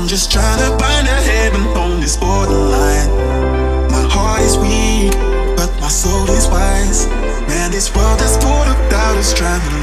I'm just trying to find a heaven on this borderline. My heart is weak, but my soul is wise. Man, this world is full of doubters trying to